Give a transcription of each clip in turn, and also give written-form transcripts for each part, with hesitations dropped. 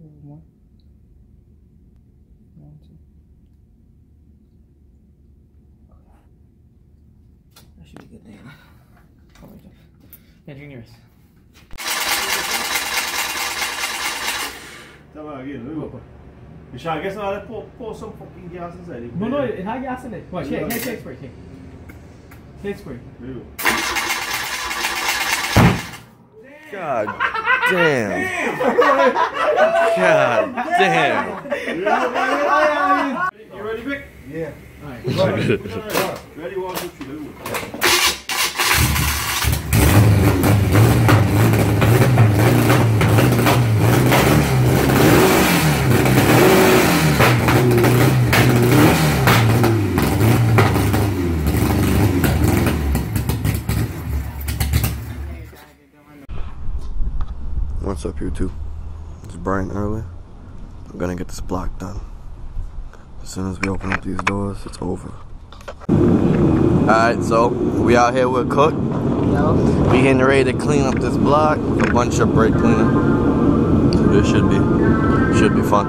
little more. That should be good then. Yeah, Juniors. Tell me again, look. You shall get some other pour some fucking gas inside it. No, it had gas in it. Watch, here, take spray, take. Take spray. God damn. God damn. You ready, Vic? Yeah. Alright. Ready, 1, 2, 3, let's go. What's up, YouTube? It's Brian Early. I'm gonna get this block done. As soon as we open up these doors, it's over. Alright, so we out here with Cook. We getting ready to clean up this block with a bunch of brake cleaner. So this should be fun.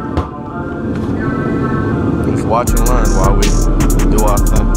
Just watch and learn while we do our thing.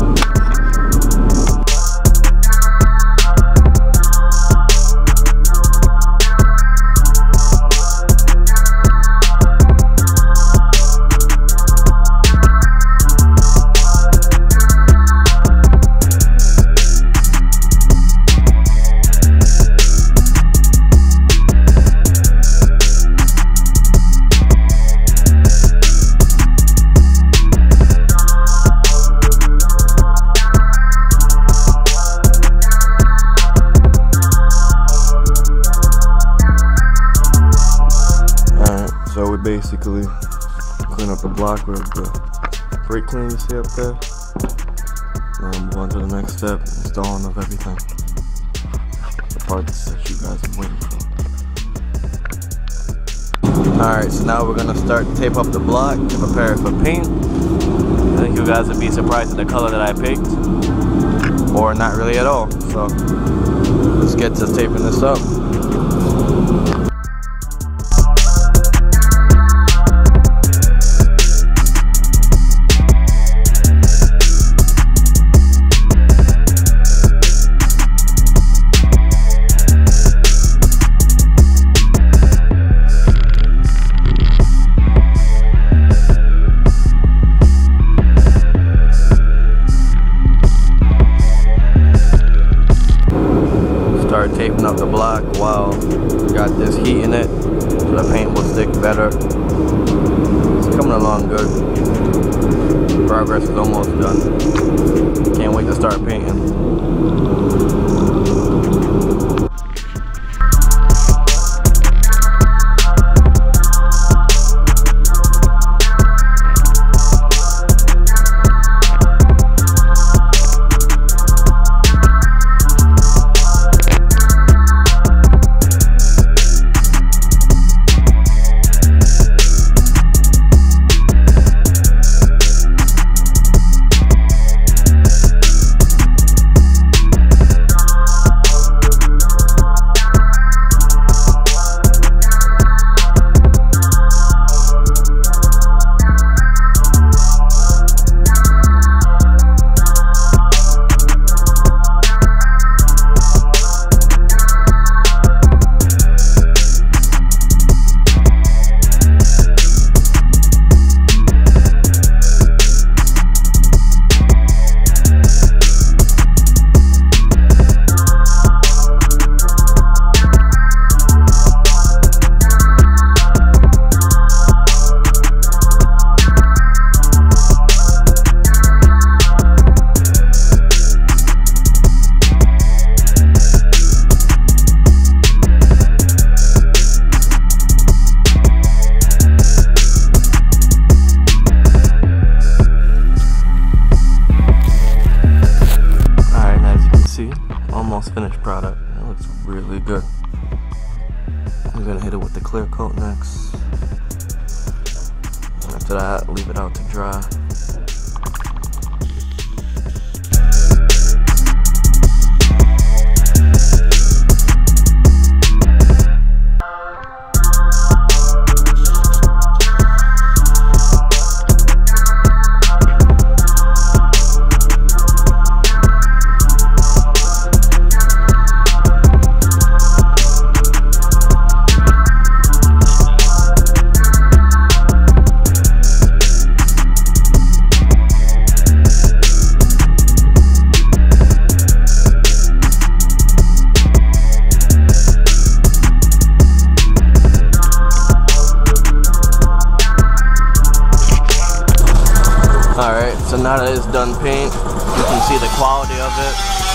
Basically clean up the block with the brake cleaner you see up there. Now move on to the next step, installing of everything. The parts that you guys are waiting for. Alright, so now we're gonna start to tape up the block to prepare it for paint. I think you guys would be surprised at the color that I picked. Or not really at all. So let's get to taping this up. Start taping up the block while we got this heat in it so the paint will stick better. It's coming along good. Progress is almost done. Can't wait to start painting. Finished product. It looks really good. I'm gonna hit it with the clear coat next. And after that, leave it out to dry. So now that it's done paint, you can see the quality of it.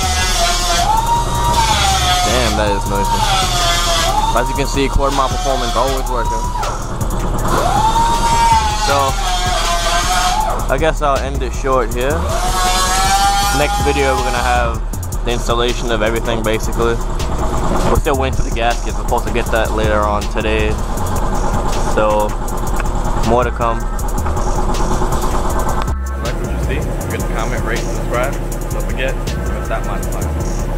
Damn, that is noisy. As you can see, quarter mile performance always working. So, I guess I'll end it short here. Next video, we're gonna have the installation of everything, basically. We're still waiting for the gaskets. We're supposed to get that later on today. So, more to come. Like what you see, you can comment, rate, subscribe. Don't forget, never stop modifying.